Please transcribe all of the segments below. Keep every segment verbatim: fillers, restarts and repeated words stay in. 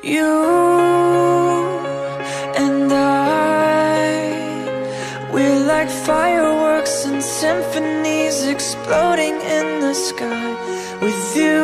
You and I, we're like fireworks and symphonies exploding in the sky. With you,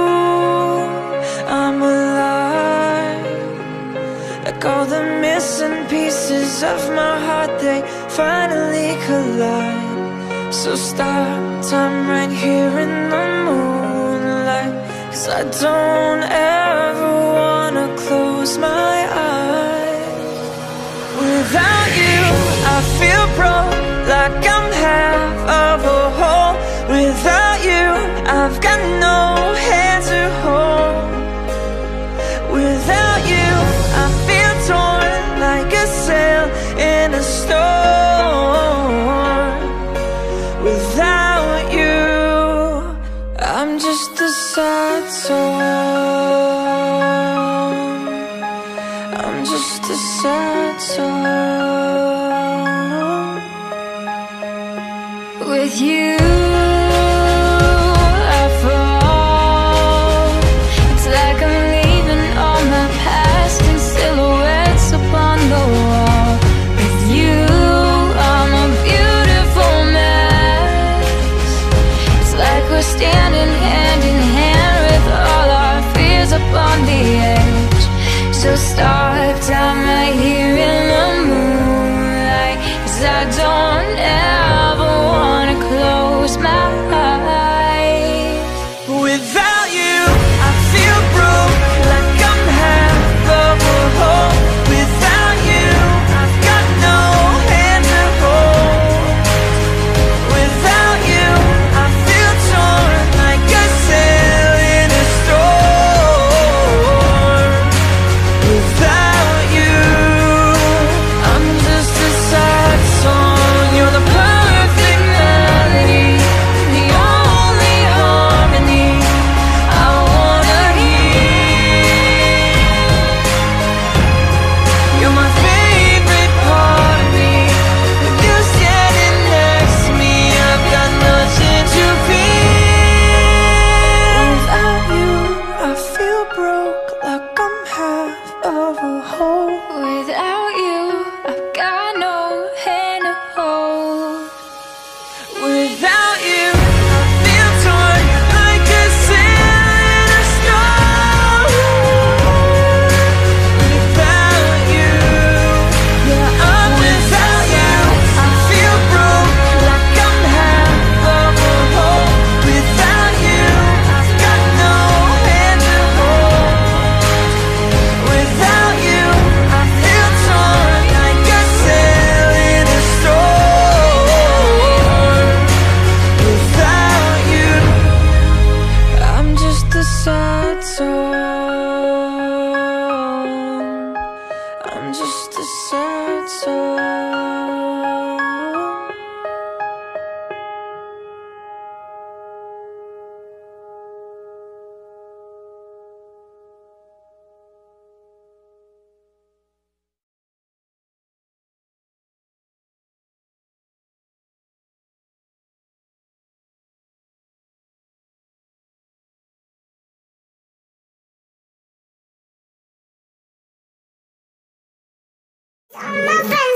I'm alive. Like all the missing pieces of my heart, they finally collide. So stop time right here in the moonlight, 'cause I don't ever wanna close my eyes. Without you, I feel broke, like I'm half of a whole. Without you, I've got no hand to hold. Without you, I feel torn like a sail in a storm. Without you, I'm just a sad song. I'm just a sad song. With you, I fall. It's like I'm leaving all my past in silhouettes upon the wall. With you, I'm a beautiful mess. It's like we're standing hand in hand with all our fears upon the edge. So start time right here in the moonlight, 'cause I don't ever wanna close my eyes. Without you, I feel broke, like I'm half of a whole. Without you, I've got no hand to hold. Without you, I feel torn like a sail in a storm. Without you, I'm just a sad song. You're the perfect melody, the only harmony I wanna hear. You're my favorite part of me. With you standing next to me, I've got nothing to fear. Without you, I feel broke, like I'm half of a whole. Without you, I've got no hand to hold. Without you, I feel torn like a sail in a storm. Without you, yeah, I'm without you, I feel broke, like I'm half of a whole. Without you, I've got no hand to hold. Without you, I feel torn like a sail in a storm. Without you, I'm just a sad song. I'm just a sad song. My friends